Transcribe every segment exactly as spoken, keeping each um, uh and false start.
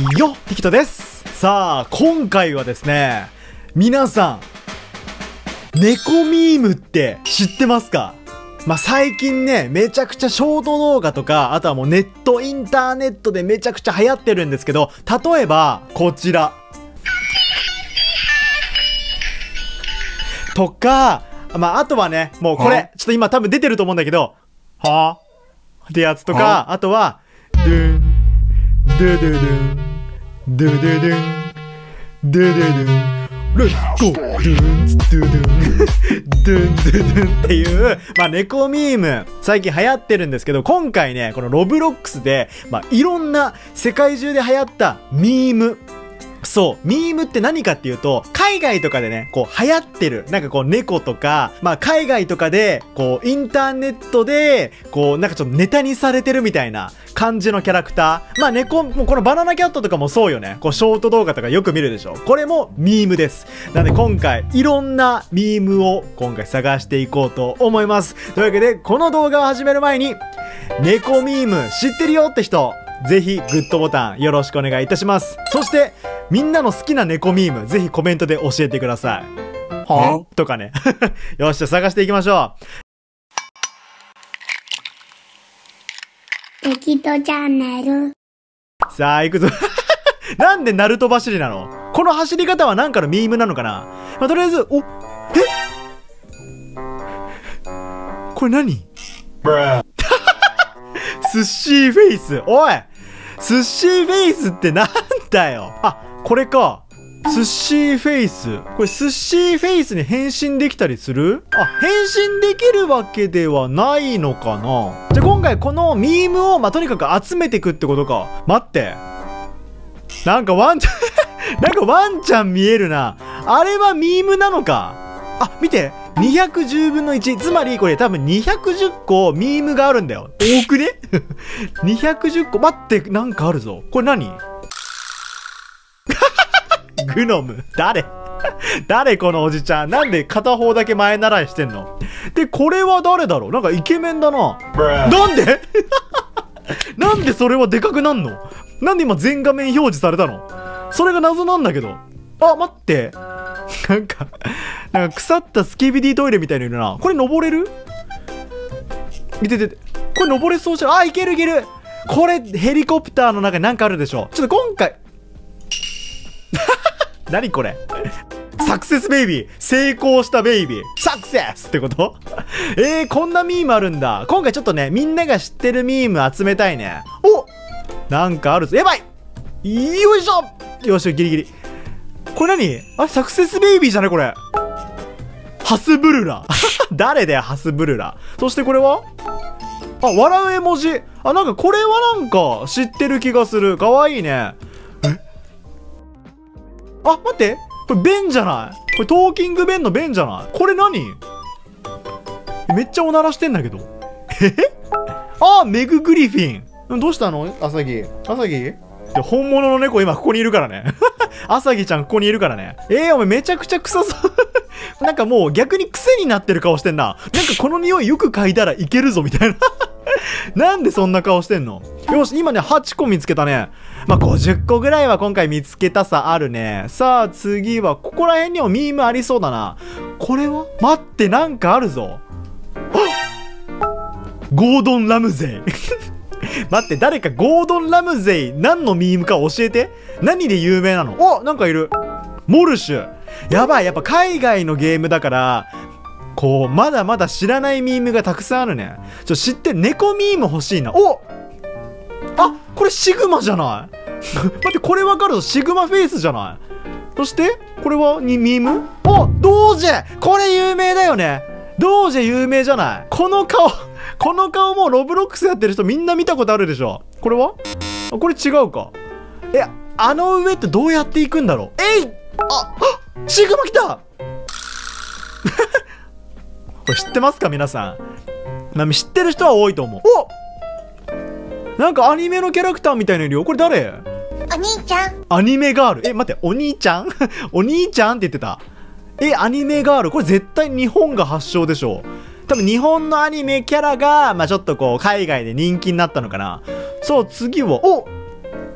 いよ、テキトです。さあ、今回はですね、皆さん、猫ミームって知ってますか？まあ、最近ね、めちゃくちゃショート動画とか、あとはもうネット、インターネットでめちゃくちゃ流行ってるんですけど、例えば、こちら。とか、まあ、あとはね、もうこれ、ちょっと今多分出てると思うんだけど、はぁってやつとか、あとは、ドゥン、ドゥドゥドゥン、ドゥドゥドゥン、ドゥドゥドゥン、レッツゴードゥンドゥドゥン、ドゥンドゥドゥンっていう、まあ、猫ミーム、最近流行ってるんですけど、今回ね、このロブロックスで、まあ、いろんな世界中で流行ったミーム、そう、ミームって何かっていうと、海外とかでね、こう流行ってる、なんかこう猫とか、まあ海外とかで、こうインターネットで、こうなんかちょっとネタにされてるみたいな感じのキャラクター。まあ猫、もうこのバナナキャットとかもそうよね。こうショート動画とかよく見るでしょ。これもミームです。なので今回、いろんなミームを今回探していこうと思います。というわけで、この動画を始める前に、猫ミーム知ってるよって人、ぜひグッドボタンよろしくお願いいたします。そして、みんなの好きな猫ミーム、ぜひコメントで教えてください。はぁとかね。よっしゃ、探していきましょテキトチャンネル。 さあ、行くぞ。なんでナルト走りなの？この走り方はなんかのミームなのかな？まあ、とりあえず、お、え？これ何？スッシーフェイス。おい！スッシーフェイスってなんだよ。あ、これか。スッシーフェイス。これスッシーフェイスに変身できたりする？あ、変身できるわけではないのかな？じゃあ今回このミームを、まあ、とにかく集めていくってことか。待って。なんかワンちゃん、なんかワンちゃん見えるな。あれはミームなのか。あ、見て。にひゃくじゅうぶんのいち。つまりこれ多分にひゃくじゅっこミームがあるんだよ。多くね？ にひゃくじゅっこ。待って、なんかあるぞ。これ何？グノム。誰？誰このおじちゃん。なんで片方だけ前習いしてんの？で、これは誰だろう？なんかイケメンだな。なんで？なんでそれはでかくなんの？なんで今全画面表示されたの？それが謎なんだけど。あ、待って。なんか、なんか腐ったスキビディトイレみたいにいるな。これ登れる？見ててて。これ登れそうじゃん。あ、いけるいける。これヘリコプターの中になんかあるでしょ。ちょっと今回。何これ？サクセスベイビー。成功したベイビー。サクセスってこと？えー、こんなミームあるんだ。今回ちょっとね、みんなが知ってるミーム集めたいね。お！なんかあるぞ。やばい！よいしょ！よし、ギリギリ。これ何？あれ、サクセスベイビーじゃないこれ。ハスブルラ。誰だよ、ハスブルラ。そしてこれは？あ、笑う絵文字。あ、なんかこれはなんか知ってる気がする。かわいいね。え？あ、待って。これベンじゃない？これトーキングベンのベンじゃない？これ何？めっちゃおならしてんだけど。え？あ、メググリフィン。どうしたの？アサギ。アサギ？本物の猫今ここにいるからね。アサギちゃんここにいるからね。えー、お前めちゃくちゃ臭そう。なんかもう逆に癖になってる顔してんな。なんかこの匂いよく嗅いだらいけるぞみたいな。なんでそんな顔してんの？よし、今ね、はちこ見つけたね。まあ、ごじゅっこぐらいは今回見つけたさあるね。さあ、次は、ここら辺にもミームありそうだな。これは？待って、なんかあるぞ。ゴードン・ラムゼイ。待って、誰かゴードン・ラムゼイ何のミームか教えて。何で有名なの？お、なんかいる。モルシュ。やばい、やっぱ海外のゲームだから、こう、まだまだ知らないミームがたくさんあるね。ちょ、知ってる。猫ミーム欲しいな。お！あ、これシグマじゃない？待って、これわかるぞ。シグマフェイスじゃない？そして、これはにミーム？お！ドージェ！これ有名だよね。ドージェ有名じゃない？この顔、この顔もロブロックスやってる人みんな見たことあるでしょ。これは？あ、これ違うか。え、あの上ってどうやって行くんだろう？えい！あ、シグマ来た！これ知ってますか皆さん。まあ、知ってる人は多いと思う。お！なんかアニメのキャラクターみたいなのいるよ。これ誰？ お兄ちゃん。 アニメガール。え、待って、お兄ちゃんお兄ちゃんって言ってた。え、アニメガール。これ絶対日本が発祥でしょ。多分日本のアニメキャラが、まあちょっとこう、海外で人気になったのかな。そう、次は、お！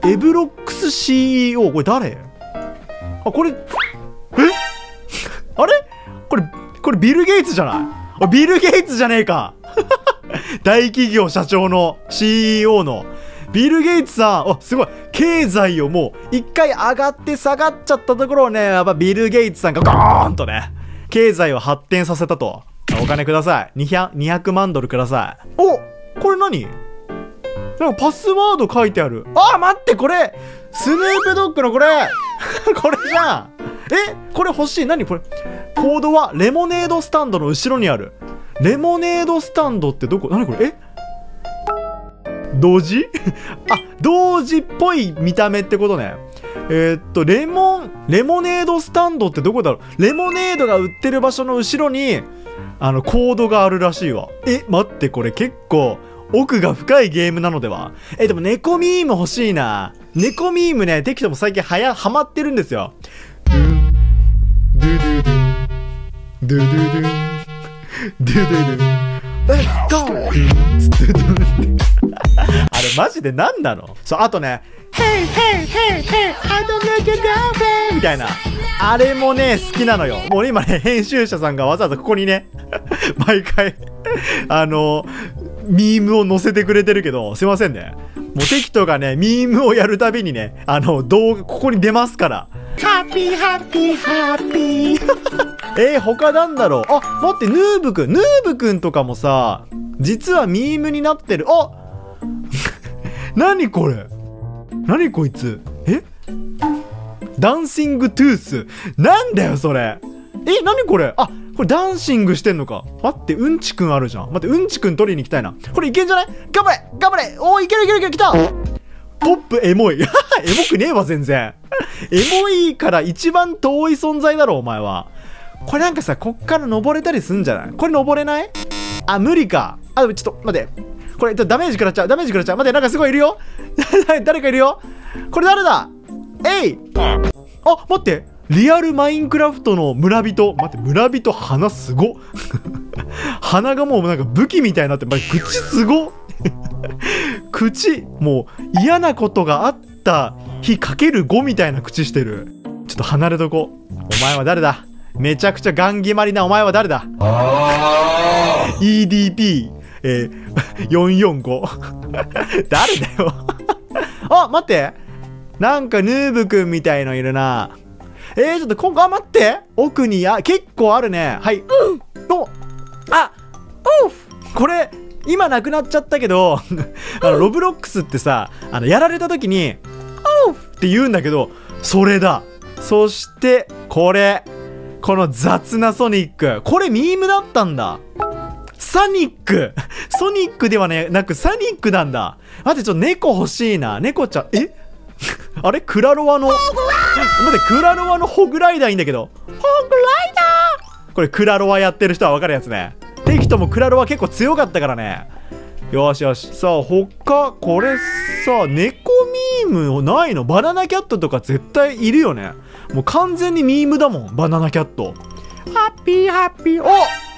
エブロックス シーイーオー、これ誰？あ、これ、えあれこれ、これビル・ゲイツじゃない？あ、ビル・ゲイツじゃねえか大企業社長の シーイーオー のビル・ゲイツさん。あ、すごい。経済をもう一回上がって下がっちゃったところをね、やっぱビル・ゲイツさんがゴーンとね、経済を発展させたと。お金ください。にひゃく、にひゃくまんドルください。お、これ何？なんかパスワード書いてある。あ、待って、これスヌープドッグのこれこれじゃん。え、これ欲しい。何これ。コードはレモネードスタンドの後ろにある。レモネードスタンドってどこ？何これ？え、同時あ、同時っぽい見た目ってことね。えー、っと、レモン、レモネードスタンドってどこだろう？レモネードが売ってる場所の後ろに、あの、コードがあるらしいわ。え、待って、これ結構、奥が深いゲームなのでは？え、でも猫ミーム欲しいな。猫ミームね、テキトも最近はや、ハマってるんですよ。ドゥン、ドゥドゥドゥン、ドゥドゥドゥン、ドゥドゥドゥン、レッツゴー、ドゥン、ツドゥドゥンあれマジで何なの？そう、あとね、Hey, hey, hey, hey, I don't like your girlfriend みたいな。あれもね、好きなのよ。もう今ね、編集者さんがわざわざここにね、毎回、あの、ミームを載せてくれてるけど、すいませんね。もうテキトがね、ミームをやるたびにね、あの、動画、ここに出ますから。ハッピー、ハッピー、ハッピー。えー、他なんだろう。あ、待って、ヌーブくん。ヌーブくんとかもさ、実はミームになってる。あ何これ？何こいつ？え？ダンシングトゥース。なんだよそれ。え、何これ？あ、これダンシングしてんのか。待って、うんちくんあるじゃん。待って、うんちくん取りに行きたいな。これいけんじゃない？頑張れ頑張れ。おー、いけるいけるいける、来た。ポップエモい。エモくねえわ、全然。エモいから一番遠い存在だろ、お前は。これなんかさ、こっから登れたりすんじゃない？これ登れない？あ、無理か。あ、でもちょっと、待って。これ、ダメージ食らっちゃう。ダメージ食らっちゃう。待って、なんかすごいいるよ。誰かいるよ。これ誰だ？えい！あ、待って。リアルマインクラフトの村人。待って、村人、鼻すご。鼻がもうなんか武器みたいになって、口すご。口、もう嫌なことがあった日かけるごみたいな口してる。ちょっと離れとこう。お前は誰だ？めちゃくちゃガン決まりなお前は誰だ？ イーディーピー。えー、よんよんご 誰だよあ、待って、なんかヌーブくんみたいのいるな。えー、ちょっと今後、あ、待って、奥にや結構あるね。はい、うん、お、あ、おう、これ今なくなっちゃったけどあのロブロックスってさ、あのやられた時におうって言うんだけど、それだ。そしてこれ、この雑なソニック、これミームだったんだ。サニックソニックではねなくサニックなんだ。待って、ちょっと猫欲しいな。猫ちゃん、えあれクラロワの待って、クラロワのホグライダーいいんだけど、ホグライダー、これクラロワやってる人は分かるやつね。テキトもクラロワ結構強かったからね。よしよし。さあ他、これさ、猫ミームないの？バナナキャットとか絶対いるよね。もう完全にミームだもん、バナナキャット。ハッピーハッピー。お、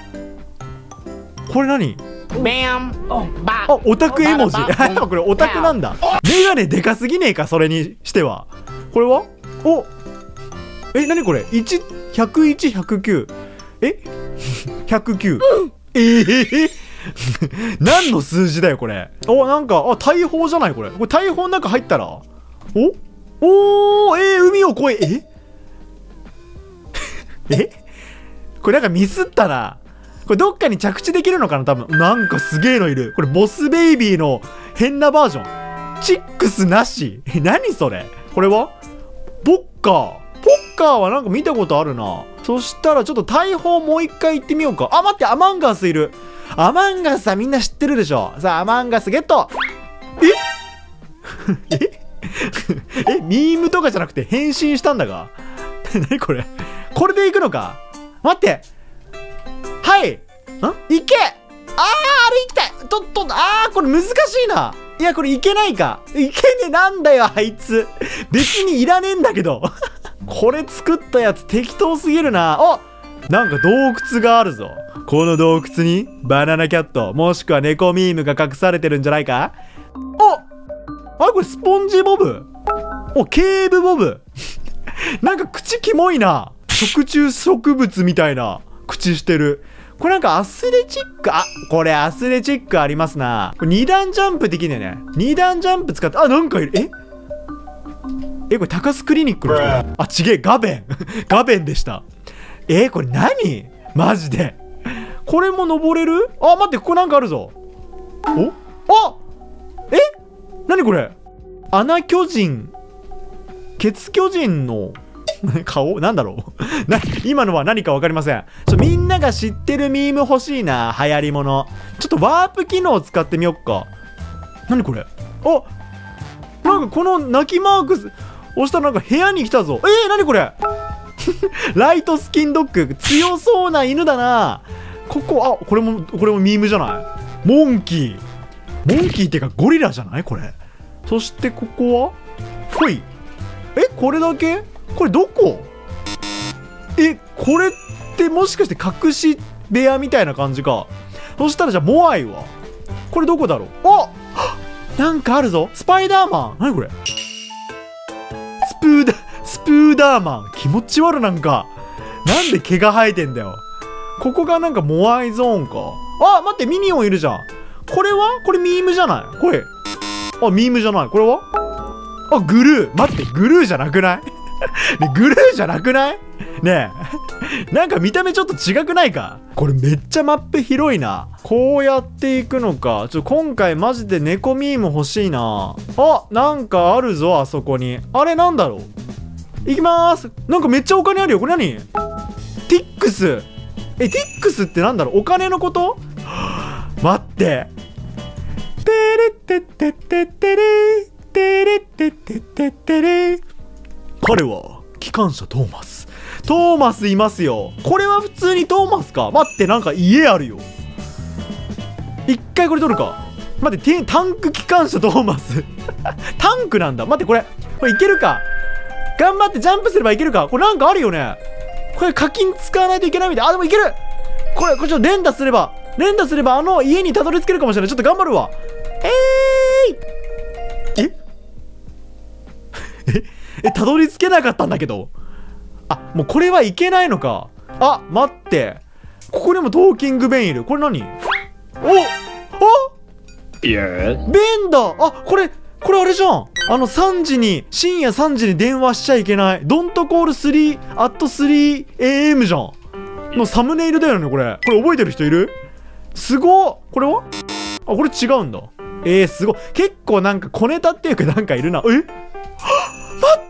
これ何？あ、オタク絵文字。これオタクなんだ。メガネでかすぎねえか、それにしては。これは？お、え、何これ？いち、ひゃくいち、ひゃくきゅう。えひゃくきゅう。えー、何の数字だよこれ。お、なんか、あ、大砲じゃないこれ。これ大砲の中入ったら、おおー、えー、海を越え、ええこれなんかミスったな。これどっかに着地できるのかな多分。なんかすげえのいる。これボスベイビーの変なバージョン。チックスなし。え、何それ？これはポッカー。ポッカーはなんか見たことあるな。そしたらちょっと大砲もう一回行ってみようか。あ、待って、アマンガスいる。アマンガスはみんな知ってるでしょ。さあ、アマンガスゲット。えええ、ミームとかじゃなくて変身したんだが。何これ？これで行くのか？待って。はい。ん？いけ！あー、あれ行きたい。とっと、あー、これ難しいな。いや、これいけないか。いけねえ、なんだよ、あいつ。別にいらねえんだけど。これ作ったやつ適当すぎるな。お！なんか洞窟があるぞ。この洞窟にバナナキャット、もしくは猫ミームが隠されてるんじゃないか？お！あれこれスポンジボブ？ お、ケーブボブ。なんか口キモいな。食虫植物みたいな口してる。これなんかアスレチック、あ、これアスレチックありますな。これに段ジャンプできんだよね。に段ジャンプ使って、あ、なんかいる。ええ、これ高須クリニックの人？あ、ちげえ、ガベン。ガベンでした。え、これ何？マジで。これも登れる？あ、待って、ここなんかあるぞ。お？あ！え？何これ？穴巨人。ケツ巨人の顔なんだろうな、今のは何か分かりません。ちょみんなが知ってるミーム欲しいな。流行りもの。ちょっとワープ機能を使ってみよっか。何これ？あ、なんかこの泣きマーク押したらなんか部屋に来たぞ。えー、何これ？ライトスキンドッグ。強そうな犬だな。ここ、あ、これもこれもミームじゃない？モンキー。モンキーってかゴリラじゃないこれ。そしてここはほい。え、これだけ？これどこ？え、これってもしかして隠し部屋みたいな感じか。そしたらじゃあモアイはこれどこだろう？あ、なんかあるぞ。スパイダーマン。何これ？スプーダスプーダーマン。気持ち悪。なんかなんで毛が生えてんだよ。ここがなんかモアイゾーンか。あ、待って、ミニオンいるじゃん。これはこれミームじゃない？これ、あ、ミームじゃない。これは、あ、グルー。待って、グルーじゃなくない？ね、グルーじゃなくないねえ。なんか見た目ちょっと違くないか？これめっちゃマップ広いな。こうやっていくのか。ちょっと今回マジで猫ミーム欲しいな。あ、なんかあるぞ、あそこに。あれなんだろう。行きまーす。なんかめっちゃお金あるよ。これ何？ティックス。え、ティックスってなんだろう。お金のこと？待って。てれってってってってれてれってってってってれ。彼は機関車トーマス。トーマスいますよ。これは普通にトーマスか。待って、なんか家あるよ。一回これ取るか。待って、タンク機関車トーマス。タンクなんだ。待って、これこれいけるか。頑張ってジャンプすればいけるか。これなんかあるよね。これ課金使わないといけないみたい。あ、でもいける。これこれちょっと連打すれば連打すればあの家にたどり着けるかもしれない。ちょっと頑張るわ。えーいえええ、たどり着けなかったんだけど。あ、もうこれはいけないのか。あ、待って。ここにもトーキングベンいる。これ何？おあいやベンだ。あ、これ、これあれじゃん。あのさんじに、深夜さんじに電話しちゃいけない。Don't call スリー at スリーエーエム じゃん。のサムネイルだよね、これ。これ覚えてる人いる？すごっ。これは？あ、これ違うんだ。えー、すごい。結構なんか小ネタっていうかなんかいるな。え？待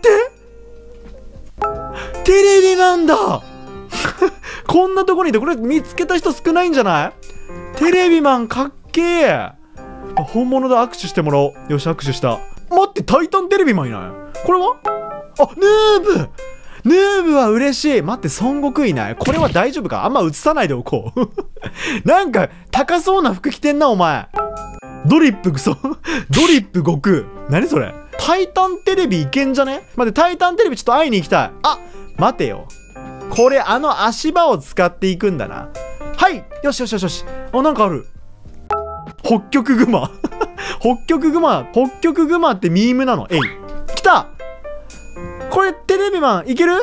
ってテレビなんだこんなとこにいて、これ見つけた人少ないんじゃない？テレビマンかっけー。本物だ。握手してもらおう。よし、握手した。待って、タイタンテレビマンいない？これは？あ、ヌーブヌーブは嬉しい。待って、孫悟空いない？これは大丈夫か？あんま映さないでおこうなんか高そうな服着てんなお前。ドリップクソドリップ悟空。何それ？タイタンテレビいけんじゃね？待って、タイタンテレビちょっと会いに行きたい。あ、待てよ。これあの足場を使っていくんだな。はい、よしよしよしよし。あ、なんかある。北極熊北極熊北極熊ってミームなの？えい、来た。これテレビマンいける？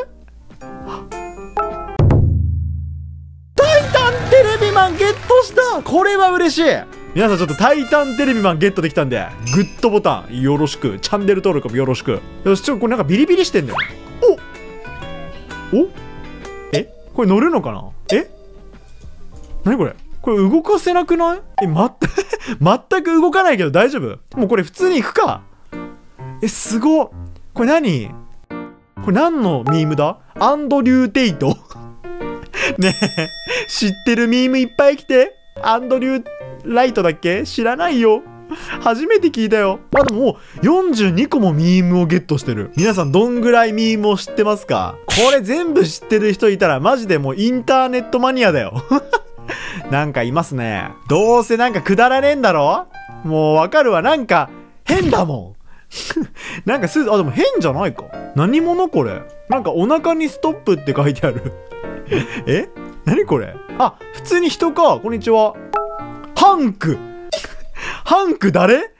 タイタンテレビマンゲットした。これは嬉しい。皆さんちょっとタイタンテレビマンゲットできたんでグッドボタンよろしく、チャンネル登録もよろしく。よし、ちょっとこれなんかビリビリしてんだよ。おおえ、これ乗るのかな？え、何これ？これ動かせなくない？え、まって全く動かないけど大丈夫？もうこれ普通に行くか。え、すごっ。これ何？これ何のミームだ？アンドリュー・テイトねえ、知ってるミームいっぱい来て。アンドリュー・ライトだっけ？知らないよ。初めて聞いたよ。まあでももうよんじゅうにこもミームをゲットしてる。皆さんどんぐらいミームを知ってますか？これ全部知ってる人いたらマジでもうインターネットマニアだよなんかいますね。どうせなんかくだらねえんだろ？もうわかるわ。なんか変だもんなんかす、あ、でも変じゃないか。何者これ？なんかお腹にストップって書いてあるえ？何これ？あ、普通に人か。こんにちは。ハンクハンク誰？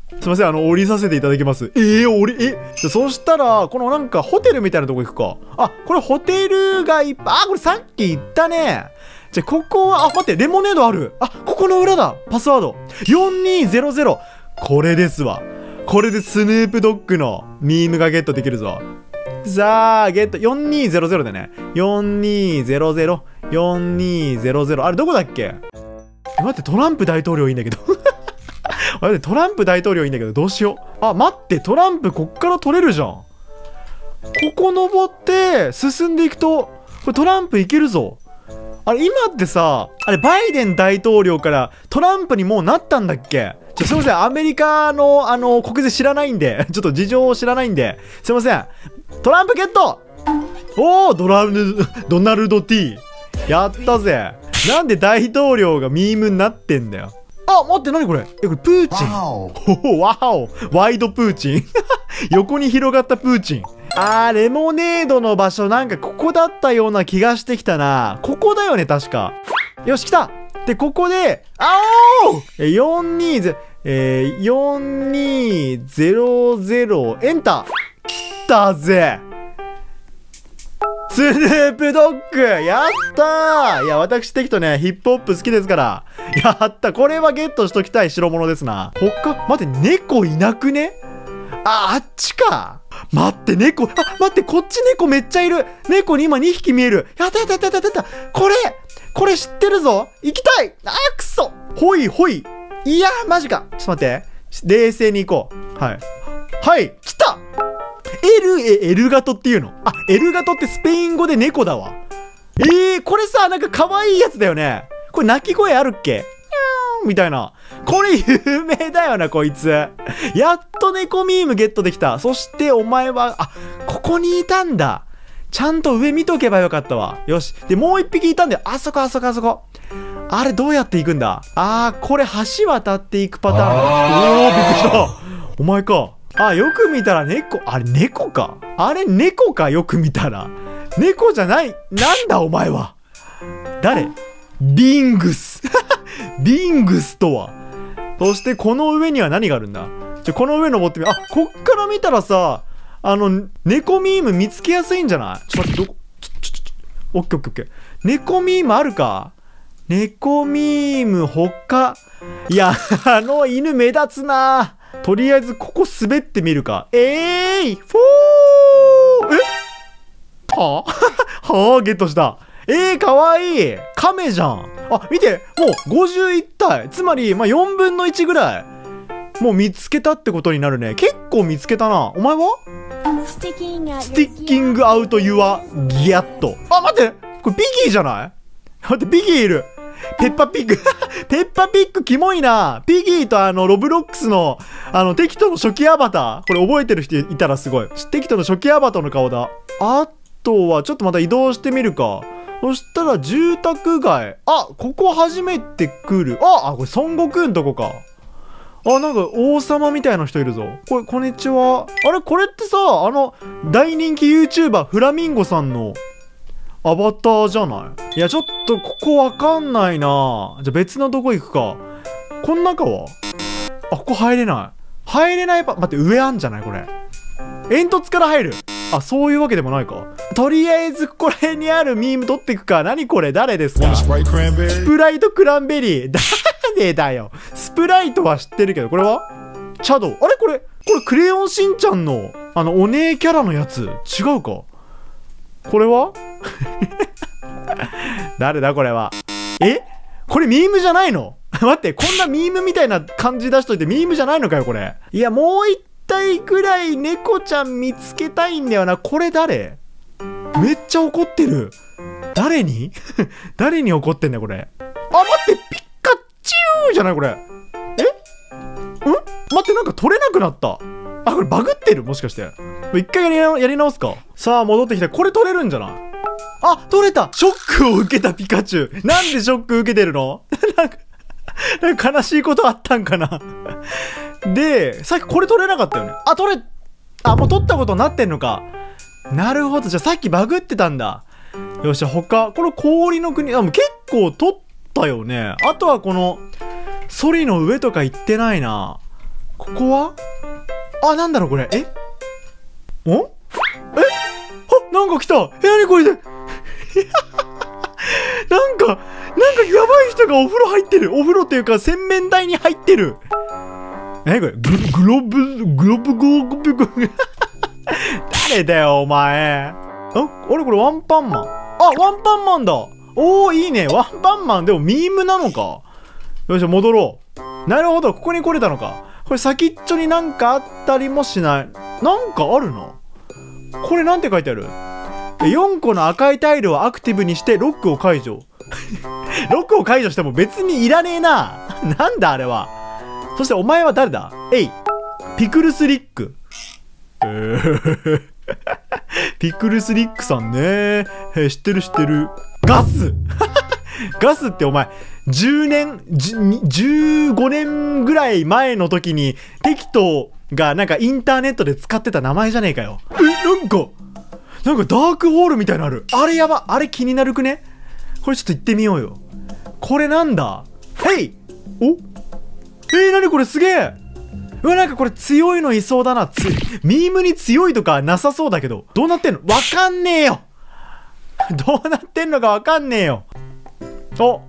すいません、あの、降りさせていただきます。えー、降り、え、そしたら、このなんか、ホテルみたいなとこ行くか。あ、これホテルがいっぱい、あ、これさっき言ったね。じゃ、ここは、あ、待って、レモネードある。あ、ここの裏だ。パスワード。よんにーぜろぜろ。これですわ。これでスヌープドッグのミームがゲットできるぞ。さあ、ゲット、よんにーぜろぜろでね。よんにーぜろぜろ、よんにーぜろぜろ。あれ、どこだっけ？待って、トランプ大統領いいんだけど。待って、トランプ大統領いいんだけど、どうしよう。あ、待って、トランプこっから取れるじゃん。ここ登って、進んでいくと、これトランプいけるぞ。あれ、今ってさ、あれ、バイデン大統領からトランプにもうなったんだっけ？ちょ、すいません、アメリカの、あの、国税知らないんで、ちょっと事情を知らないんで、すいません。トランプゲット！おー、ドラルド、ドナルド T。やったぜ。なんで大統領がミームになってんだよ。あ、待って、なにこれ？え、これプーチン。ほほ、ワオ。ワイドプーチン。横に広がったプーチン。あー、レモネードの場所なんかここだったような気がしてきたな。ここだよね、確か。よし、来た。で、ここで、あおー！ よんにーぜろ、えー、よんにーぜろぜろ、エンター。来たぜ。スヌープドッグやったー。いや、私的とね、ヒップホップ好きですから。やった。これはゲットしときたい代物ですな。他、待って、猫いなくね？あ、あっちか。待って、猫、あ、待って、こっち猫めっちゃいる。猫に今にひき見える。やったやったやったやったやった。これ、これ知ってるぞ。行きたい。あー、くそ。ほいほい。いやー、マジか。ちょっと待って。冷静に行こう。はい。はい、来た。L、え、エルガトっていうの？あ、エルガトってスペイン語で猫だわ。えー、これさ、なんか可愛いやつだよね。これ鳴き声あるっけ？みたいな。これ有名だよな、こいつ。やっと猫ミームゲットできた。そしてお前は、あ、ここにいたんだ。ちゃんと上見とけばよかったわ。よし。で、もう一匹いたんだよ。あそこ、あそこ、あそこ。あれ、どうやって行くんだ？あー、これ橋渡っていくパターン。おー、びっくりした。お前か。あ、よく見たら猫、あれ猫か？あれ猫か、よく見たら。猫じゃない。なんだお前は。誰？ビングス。ビングスとは。そしてこの上には何があるんだ？ちょ、この上登ってみ、あ、こっから見たらさ、あの、猫ミーム見つけやすいんじゃない？ちょっと待って、どこ、ちょ、ちょ、ちょ、オッケーオッケーオッケー。猫ミームあるか？猫ミーム他。いや、あの犬目立つな。とりあえずここ滑ってみるか。えーい、フォー！え？はぁはぁゲットした。えー、かわいい。カメじゃん。あ、見て、もうごじゅういったい。つまり、まあ、よんぶんのいちぐらい。もう見つけたってことになるね。結構見つけたな。お前は？スティッキングアウトユアギャット。あ、待って、これピギーじゃない？待って、ピギーいる。ペッパピッグ。ペッパピッグキモいな。ピギーとあの、ロブロックスの、あの、テキトの初期アバター。これ覚えてる人いたらすごい。テキトの初期アバターの顔だ。あとは、ちょっとまた移動してみるか。そしたら、住宅街。あ、ここ初めて来る。あ、あ、これ孫悟空んとこか。あ、なんか王様みたいな人いるぞ。これ、こんにちは。あれ、これってさ、あの、大人気 YouTuber フラミンゴさんのアバターじゃない？いや、ちょっとここわかんないな。じゃあ別のとこ行くか。こん中は？あ、ここ入れない。入れないパ、待って、上あんじゃないこれ。煙突から入る。あ、そういうわけでもないか。とりあえず、これにあるミーム取っていくか。何これ？誰ですか？スプライトクランベリー。誰だよ。スプライトは知ってるけど、これはチャド。あれこれ、これクレヨンしんちゃんの、あの、お姉キャラのやつ。違うか。これは誰だこれは。え？これミームじゃないの？待って、こんなミームみたいな感じ出しといてミームじゃないのかよ、これ。いや、もう一体ぐらい猫ちゃん見つけたいんだよな。これ誰？めっちゃ怒ってる。誰に誰に怒ってんだよ、これ。あ、待って、ピッカチューじゃないこれ。え？ん？待って、なんか取れなくなった。あ、これバグってる？もしかして。一回やりな、やり直すか。さあ、戻ってきて、これ取れるんじゃない？あ、取れた！ショックを受けたピカチュウ。なんでショック受けてるの？なんか、なんか悲しいことあったんかなで、さっきこれ取れなかったよね。あ、取れ、あ、もう取ったことになってんのか。なるほど。じゃあさっきバグってたんだ。よっしゃ、他、この氷の国、あ、もう結構取ったよね。あとはこの、ソリの上とか行ってないな。 ここはあ、なんだろうこれ。えおえあ、なんか来た。え、なにこれでなんか、なんかやばい人がお風呂入ってる。お風呂っていうか洗面台に入ってる。なにこれグ、グロブ、グロブグロブグロブ誰だよ、お前。あ、あれこれワンパンマン。あ、ワンパンマンだ。おー、いいね。ワンパンマン。でもミームなのか。よし、戻ろう。なるほど、ここに来れたのか。これ先っちょになんかあったりもしない。なんかあるな。これなんて書いてある？よんこの赤いタイルをアクティブにしてロックを解除。ロックを解除しても別にいらねえな。なんだあれは。そしてお前は誰だ？えい。ピクルスリック。えー、ピクルスリックさんね。えー、知ってる知ってる。ガスガスってお前、じゅうねん、じゅうごねんぐらい前の時にテキトがなんかインターネットで使ってた名前じゃねえかよ。え、なんか、なんかダークホールみたいなのある。あれやば。あれ気になるくね？これちょっと行ってみようよ。これなんだ？へい！お？えー、なにこれすげえ！うわ、なんかこれ強いのいそうだな。つ、ミームに強いとかなさそうだけど。どうなってんの？わかんねえよ！どうなってんのかわかんねえよ。あ、お？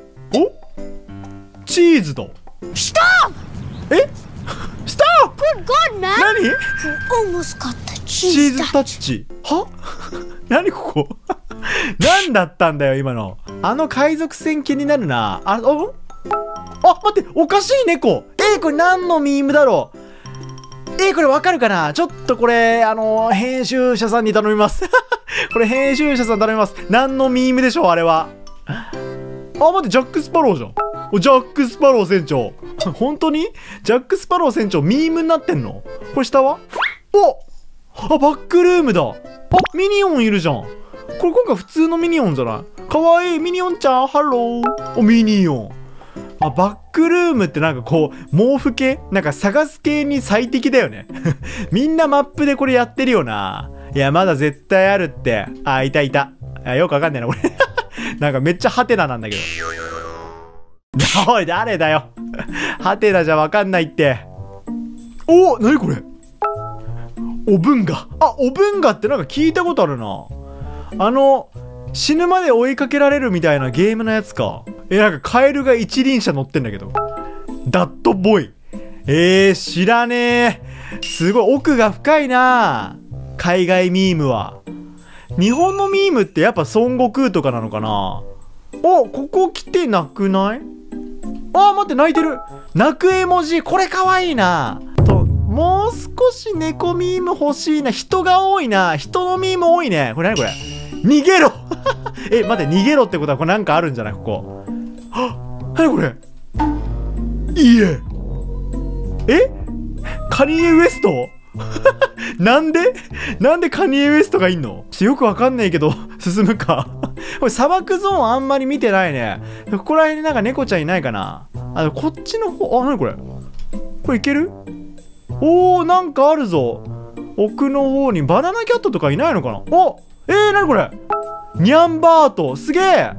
チーズだ。 Stop! え？ストップ！ Good God, man! 何？ You almost got the チ cheese ーズタッチ。は？何ここ？何だったんだよ今の。あの海賊船気になるな。あ、お？あ、待って、おかしい猫。えー、これ何のミームだろう。えー、これわかるかな。ちょっとこれ、あのー、編集者さんに頼みます。これ編集者さん頼みます。何のミームでしょうあれは。あ、待って、ジャック・スパローじゃん。お、ジャック・スパロー船長。本当にジャック・スパロー船長、ミームになってんの？これ下は？お！あ、バックルームだ。あ、ミニオンいるじゃん。これ今回普通のミニオンじゃない？かわいい。ミニオンちゃん、ハロー。お、ミニオン。あ、バックルームってなんかこう、毛布系？なんか探す系に最適だよね。みんなマップでこれやってるよな。いや、まだ絶対あるって。あ、いたいた。あ、よくわかんないな、これ。なんかめっちゃハテナなんだけど。おい、誰だよ。ハテナじゃわかんないって。お、なにこれ？おぶんが。あ、おぶんがってなんか聞いたことあるな。あの、死ぬまで追いかけられるみたいなゲームのやつか。え、なんかカエルが一輪車乗ってんだけど。ダットボーイ。えー、知らねえ。すごい、奥が深いな。海外ミームは。日本のミームってやっぱ孫悟空とかなのかな。お、ここ来てなくない？あー、待って、泣いてる。泣く絵文字。これかわいいな。と、もう少し猫ミーム欲しいな。人が多いな。人のミーム多いね。これ何これ？逃げろえ、待って、逃げろってことはこれなんかあるんじゃない？ここ。はっ、何これ？いいえ。え？カニエ・ウエストなんでなんでカニエ・ウエストがいんの？よくわかんないけど、進むか。これ砂漠ゾーンあんまり見てないね。ここら辺になんか猫ちゃんいないかな。あ、こっちの方、あ、なにこれ？これいける？おー、なんかあるぞ。奥の方にバナナキャットとかいないのかな？お、えー、なにこれ？ニャンバート、すげえ。あ、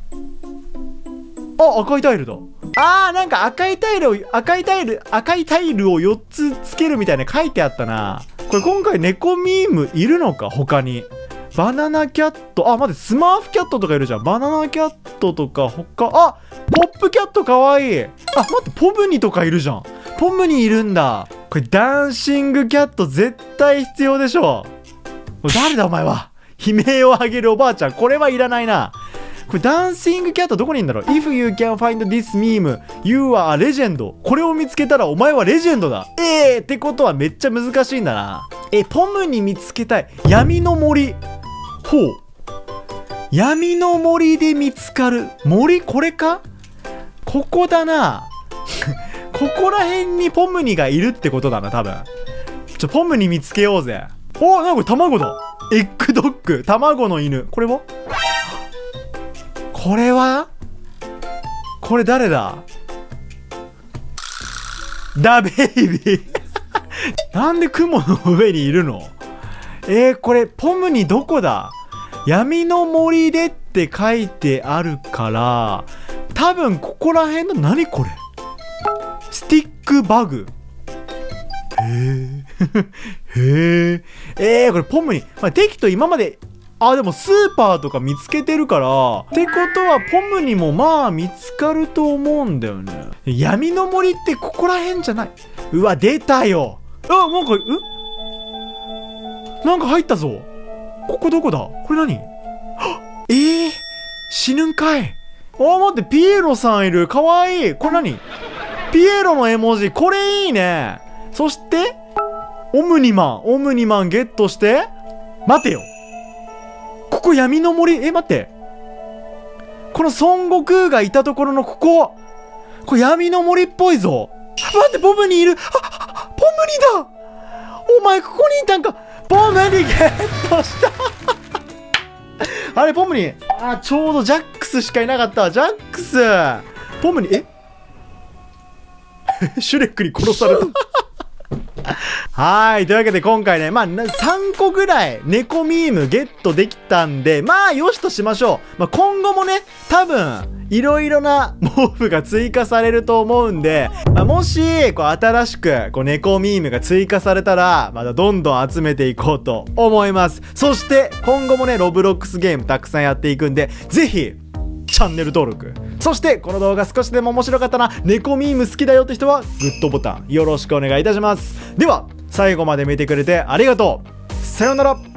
赤いタイルだ。あー、なんか赤いタイルを、赤いタイル、赤いタイルをよっつつけるみたいな書いてあったな。これ今回猫ミームいるのか？他に。バナナキャット、あ、待って、スマーフキャットとかいるじゃん。バナナキャットとか、他、あ、ポップキャットかわいい。あ、待って、ポムニとかいるじゃん。ポムニいるんだ。これダンシングキャット絶対必要でしょ。誰だお前は。悲鳴を上げるおばあちゃん。これはいらないな。これダンシングキャットどこにいるんだろう？ If you can find this meme, you are a legend. これを見つけたらお前はレジェンドだ。えーってことはめっちゃ難しいんだな。え、ポムに見つけたい。闇の森。ほう。闇の森で見つかる。森これか？ここだな。ここら辺にポムニがいるってことだな、多分。ちょ、ポムニ見つけようぜ。お、なんかこれ卵だ。エッグドッグ。卵の犬。これは？これは？これ誰だ？ダベイビー。なんで雲の上にいるの？えー、これ、ポムニどこだ？闇の森でって書いてあるから、多分ここら辺の、何これ？スティックバグ。 へえ。えー、これポムに、まあ、テキと今まで、あ、でもスーパーとか見つけてるから、ってことはポムにもまあ見つかると思うんだよね。闇の森ってここら辺じゃない？うわ、出たよ。あ、なんか、うなんか入ったぞ。ここどこだ？これ何？えー、死ぬんかい。あ、待って、ピエロさんいる。かわいい。これ何？ピエロの絵文字。これいいね。そして、オムニマン。オムニマンゲットして、待てよ。ここ闇の森。え、待って。この孫悟空がいたところのここ。これ闇の森っぽいぞ。待って、ポムにいる。あ、ポムにだ。お前ここにいたんか。ポムにゲットしたあれ、ポムに、あ、ちょうどジャックスしかいなかったわ。ジャックス。ポムに、えシュレックに殺された。はい。というわけで今回ね、まあ、さんこぐらい猫ミームゲットできたんで、まあ、よしとしましょう。まあ、今後もね、多分、いろいろな毛布が追加されると思うんで、まあ、もし、こう、新しく、こう、猫ミームが追加されたら、またどんどん集めていこうと思います。そして、今後もね、ロブロックスゲームたくさんやっていくんで、ぜひ、チャンネル登録。そして、この動画少しでも面白かったな、猫ミーム好きだよって人は、グッドボタンよろしくお願いいたします。では、最後まで見てくれてありがとう。さようなら。